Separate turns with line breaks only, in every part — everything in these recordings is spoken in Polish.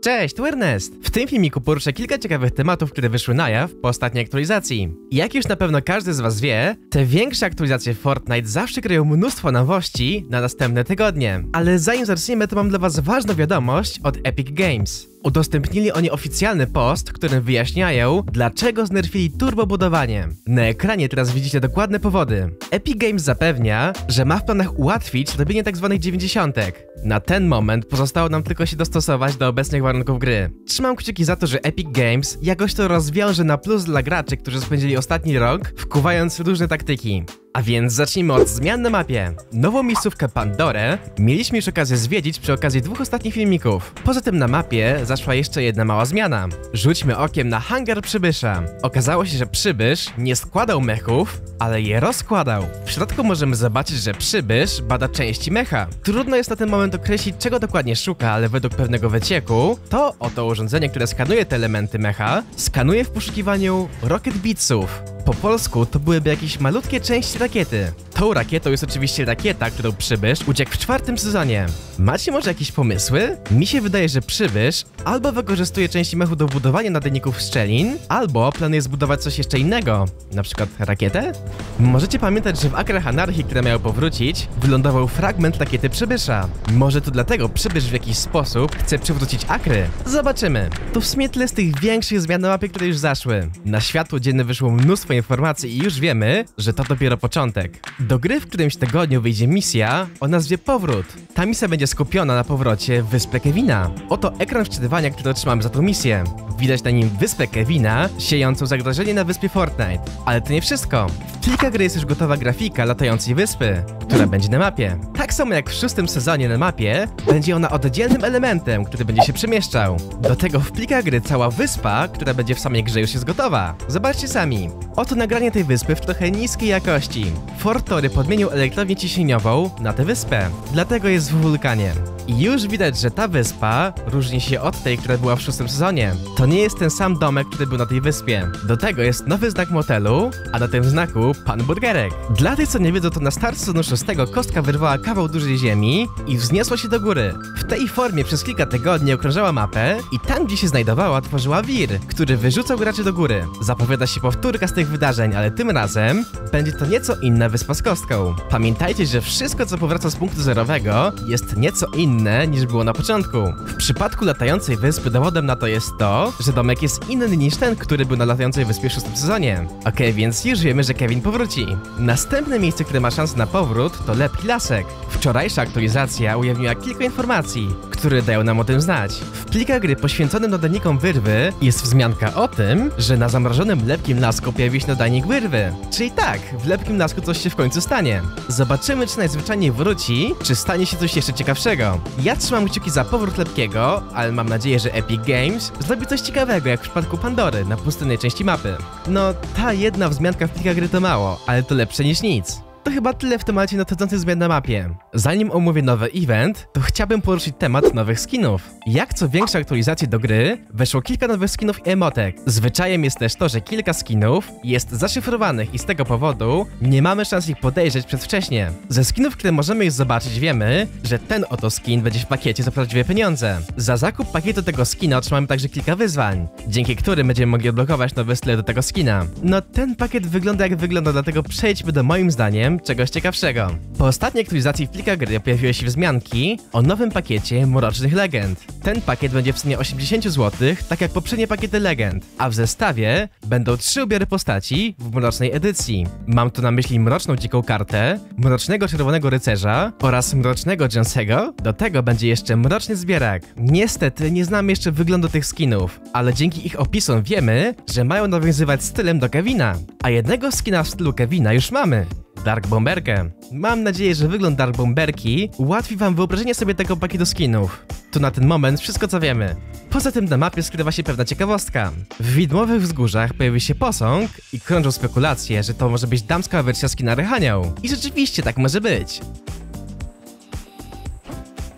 Cześć, tu Ernest! W tym filmiku poruszę kilka ciekawych tematów, które wyszły na jaw po ostatniej aktualizacji. Jak już na pewno każdy z was wie, te większe aktualizacje Fortnite zawsze kryją mnóstwo nowości na następne tygodnie. Ale zanim zaczniemy, to mam dla was ważną wiadomość od Epic Games. Udostępnili oni oficjalny post, w którym wyjaśniają, dlaczego znerfili turbobudowanie. Na ekranie teraz widzicie dokładne powody. Epic Games zapewnia, że ma w planach ułatwić robienie tzw. 90. Na ten moment pozostało nam tylko się dostosować do obecnych warunków gry. Trzymam kciuki za to, że Epic Games jakoś to rozwiąże na plus dla graczy, którzy spędzili ostatni rok, wkuwając różne taktyki. A więc zacznijmy od zmian na mapie. Nową miejscówkę Pandorę mieliśmy już okazję zwiedzić przy okazji dwóch ostatnich filmików. Poza tym na mapie zaszła jeszcze jedna mała zmiana. Rzućmy okiem na hangar przybysza. Okazało się, że przybysz nie składał mechów, ale je rozkładał. W środku możemy zobaczyć, że przybysz bada części mecha. Trudno jest na ten moment określić, czego dokładnie szuka, ale według pewnego wycieku to oto urządzenie, które skanuje te elementy mecha, skanuje w poszukiwaniu Rocket Beatsów. Po polsku to byłyby jakieś malutkie części rakiety. Tą rakietą jest oczywiście rakieta, którą przybysz uciekł w 4. sezonie. Macie może jakieś pomysły? Mi się wydaje, że przybysz albo wykorzystuje części mechu do budowania nadajników szczelin, albo planuje zbudować coś jeszcze innego, na przykład rakietę? Możecie pamiętać, że w Akrach Anarchii, które miały powrócić, wylądował fragment rakiety przybysza. Może to dlatego przybysz w jakiś sposób chce przywrócić Akry? Zobaczymy. To w sumie tyle z tych większych zmian na mapie, które już zaszły. Na światło dzienne wyszło mnóstwo informacji i już wiemy, że to dopiero początek. Do gry w którymś tygodniu wyjdzie misja o nazwie Powrót. Ta misja będzie skupiona na powrocie w wyspę Kevina. Oto ekran wczytywania, który otrzymamy za tą misję. Widać na nim wyspę Kevina, siejącą zagrożenie na wyspie Fortnite. Ale to nie wszystko. W plikach gry jest już gotowa grafika latającej wyspy, która będzie na mapie. Tak samo jak w 6. sezonie na mapie, będzie ona oddzielnym elementem, który będzie się przemieszczał. Do tego w plikach gry cała wyspa, która będzie w samej grze już jest gotowa. Zobaczcie sami. Oto nagranie tej wyspy w trochę niskiej jakości. Fortory podmienił elektrownię ciśnieniową na tę wyspę. Dlatego jest w wulkanie. I już widać, że ta wyspa różni się od tej, która była w 6. sezonie. To nie jest ten sam domek, który był na tej wyspie. Do tego jest nowy znak motelu, a na tym znaku Pan Burgerek. Dla tych, co nie wiedzą, to na start sezonu 6 kostka wyrwała kawał dużej ziemi i wzniosła się do góry. W tej formie przez kilka tygodni okrążała mapę i tam, gdzie się znajdowała, tworzyła wir, który wyrzucał graczy do góry. Zapowiada się powtórka z tych wydarzeń, ale tym razem będzie to nieco inna wyspa z kostką. Pamiętajcie, że wszystko, co powraca z punktu zerowego, jest nieco inne niż było na początku. W przypadku latającej wyspy dowodem na to jest to, że domek jest inny niż ten, który był na latającej wyspie w 6. sezonie. Okej, więc już wiemy, że Kevin powróci. Następne miejsce, które ma szansę na powrót, to Lepki Lasek. Wczorajsza aktualizacja ujawniła kilka informacji, które dają nam o tym znać. W plikach gry poświęconym nadajnikom wyrwy jest wzmianka o tym, że na zamrożonym Lepkim Lasku pojawi się nadajnik wyrwy. Czyli tak, w Lepkim Lasku coś się w końcu stanie. Zobaczymy, czy najzwyczajniej wróci, czy stanie się coś jeszcze ciekawszego. Ja trzymam kciuki za powrót Lepkiego, ale mam nadzieję, że Epic Games zrobi coś ciekawego, jak w przypadku Pandory na pustynnej części mapy. No, ta jedna wzmianka w plikach gry to mało, ale to lepsze niż nic. To chyba tyle w temacie nadchodzących zmian na mapie. Zanim omówię nowy event, to chciałbym poruszyć temat nowych skinów. Jak co większe aktualizacje do gry, weszło kilka nowych skinów i emotek. Zwyczajem jest też to, że kilka skinów jest zaszyfrowanych i z tego powodu nie mamy szans ich podejrzeć przedwcześnie. Ze skinów, które możemy już zobaczyć, wiemy, że ten oto skin będzie w pakiecie za prawdziwe pieniądze. Za zakup pakietu tego skina otrzymamy także kilka wyzwań, dzięki którym będziemy mogli odblokować nowe style do tego skina. No ten pakiet wygląda jak wygląda, dlatego przejdźmy do moim zdaniem czegoś ciekawszego. Po ostatniej aktualizacji w plikach gry pojawiły się wzmianki o nowym pakiecie Mrocznych Legend. Ten pakiet będzie w cenie 80 zł, tak jak poprzednie pakiety Legend, a w zestawie będą 3 ubiory postaci w mrocznej edycji. Mam tu na myśli Mroczną Dziką Kartę, Mrocznego Czerwonego Rycerza oraz Mrocznego Johnsego. Do tego będzie jeszcze Mroczny Zbierak. Niestety nie znamy jeszcze wyglądu tych skinów, ale dzięki ich opisom wiemy, że mają nawiązywać stylem do Kevina, a jednego skina w stylu Kevina już mamy. Dark Bomberkę. Mam nadzieję, że wygląd Dark Bomberki ułatwi wam wyobrażenie sobie tego pakietu skinów. To na ten moment wszystko, co wiemy. Poza tym na mapie skrywa się pewna ciekawostka. W widmowych wzgórzach pojawi się posąg i krążą spekulacje, że to może być damska wersja skina Rychanioł. I rzeczywiście tak może być.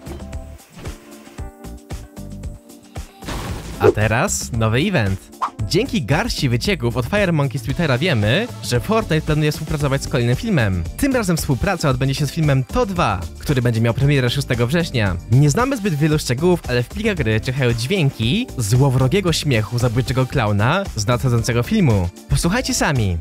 A teraz nowy event. Dzięki garści wycieków od Fire Monkey z Twittera wiemy, że Fortnite planuje współpracować z kolejnym filmem. Tym razem współpraca odbędzie się z filmem To 2, który będzie miał premierę 6 września. Nie znamy zbyt wielu szczegółów, ale w plikach gry czyhają dźwięki złowrogiego śmiechu zabójczego klauna z nadchodzącego filmu. Posłuchajcie sami.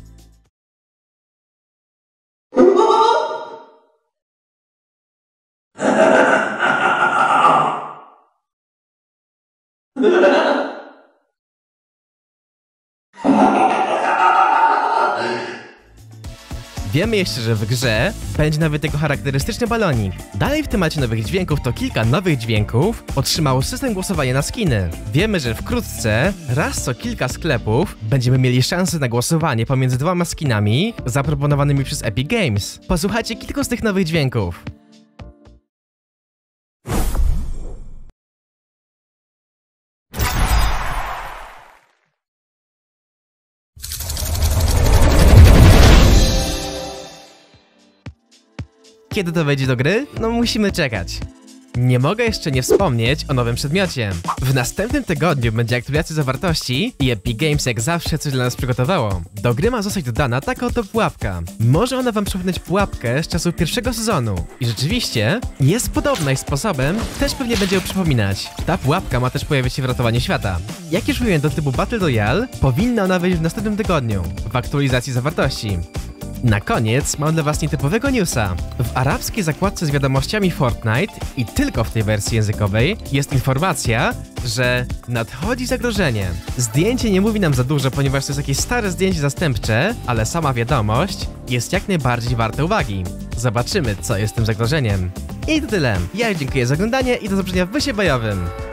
Wiemy jeszcze, że w grze będzie nawet jego charakterystyczny balonik. Dalej w temacie nowych dźwięków to kilka nowych dźwięków otrzymało system głosowania na skiny. Wiemy, że wkrótce, raz co kilka sklepów, będziemy mieli szansę na głosowanie pomiędzy dwoma skinami zaproponowanymi przez Epic Games. Posłuchajcie kilku z tych nowych dźwięków. Kiedy to wejdzie do gry? No musimy czekać. Nie mogę jeszcze nie wspomnieć o nowym przedmiocie. W następnym tygodniu będzie aktualizacja zawartości i Epic Games jak zawsze coś dla nas przygotowało. Do gry ma zostać dodana taka oto pułapka. Może ona wam przypomnieć pułapkę z czasów pierwszego sezonu. I rzeczywiście jest podobna i sposobem też pewnie będzie ją przypominać. Ta pułapka ma też pojawić się w ratowaniu świata. Jak już mówiłem, do trybu Battle Royale powinna ona wejść w następnym tygodniu w aktualizacji zawartości. Na koniec mam dla was nietypowego newsa. W arabskiej zakładce z wiadomościami Fortnite i tylko w tej wersji językowej jest informacja, że nadchodzi zagrożenie. Zdjęcie nie mówi nam za dużo, ponieważ to jest jakieś stare zdjęcie zastępcze, ale sama wiadomość jest jak najbardziej warta uwagi. Zobaczymy, co jest tym zagrożeniem. I to tyle. Ja dziękuję za oglądanie i do zobaczenia w wysie bojowym.